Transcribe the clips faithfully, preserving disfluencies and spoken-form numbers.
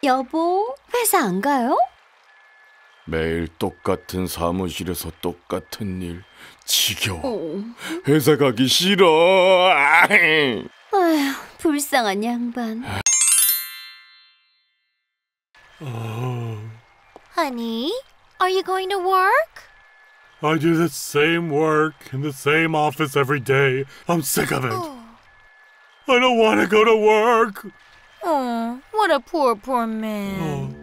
여보, 회사 안 가요? 매일 똑같은 사무실에서 똑같은 일. 지겨워. 어. 회사 가기 싫어. 아이. 아휴, 불쌍한 양반. Honey, are you going to work? I do the same work in the same office every day. I'm sick of it. I don't want to go to work. Oh, what a poor, poor man.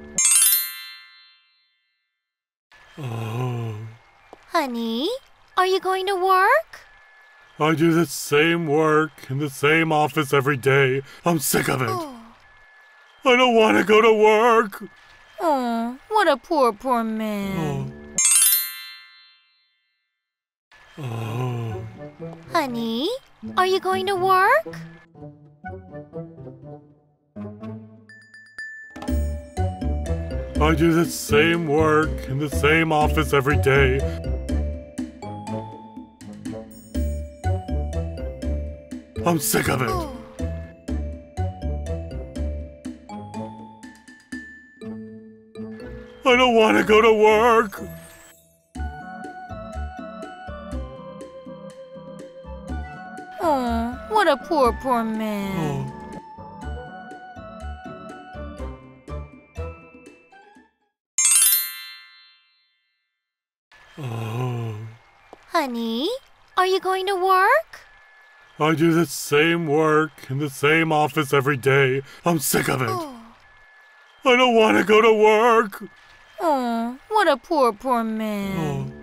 Oh. Honey, are you going to work? I do the same work in the same office every day. I'm sick of it. I don't want to go to work. Oh, what a poor, poor man. Oh. Honey, are you going to work? I do the same work in the same office every day. I'm sick of it. I don't want to go to work. Oh, what a poor, poor man. Oh. Honey, are you going to work? I do the same work in the same office every day. I'm sick of it. I don't want to go to work. Oh, what a poor, poor man. Oh.